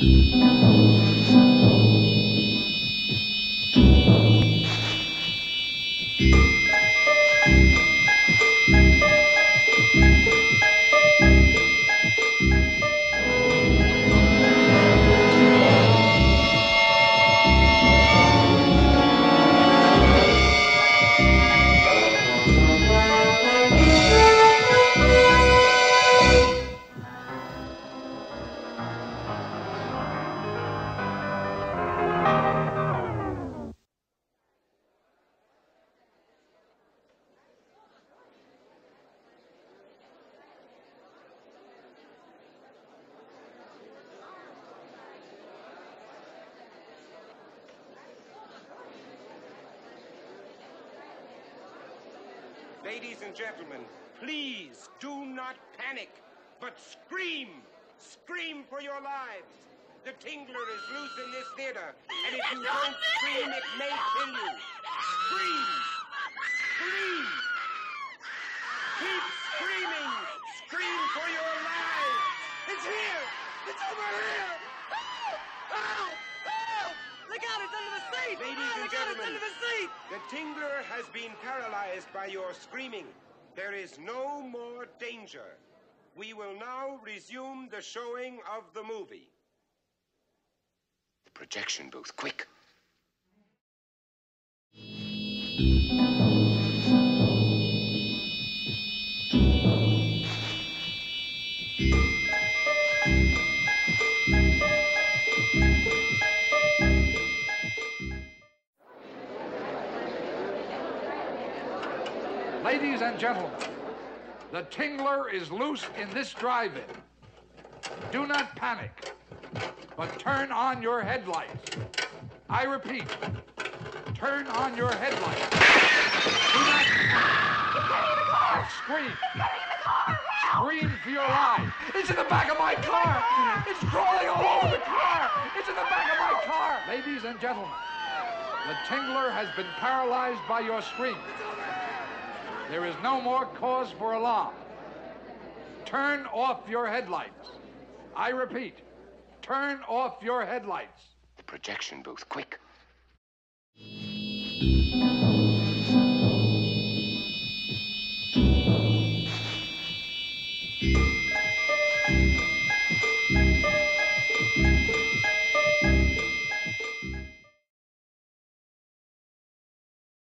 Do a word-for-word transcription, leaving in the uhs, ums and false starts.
Ladies and gentlemen, please do not panic, but scream! Scream for your lives! The Tingler is loose in this theater, and if you don't scream, it may kill you. Scream! Scream! Keep screaming! Scream for your lives! It's here! It's over here! Oh! Oh! Oh! Look out, it's under the seat! Ladies oh, and look out, it's gentlemen, under the seat! the Tingler has been paralyzed by your screaming. There is no more danger. We will now resume the showing of the movie. The projection booth, quick. Ladies and gentlemen, the Tingler is loose in this drive-in. Do not panic, but turn on your headlights. I repeat, turn on your headlights. Do not panic. Scream. Scream for your life. It's in the back of my car. It's crawling all over the car. It's in the back of my car. Ladies and gentlemen, the Tingler has been paralyzed by your screams. There is no more cause for alarm. Turn off your headlights. I repeat, turn off your headlights. The projection booth, quick.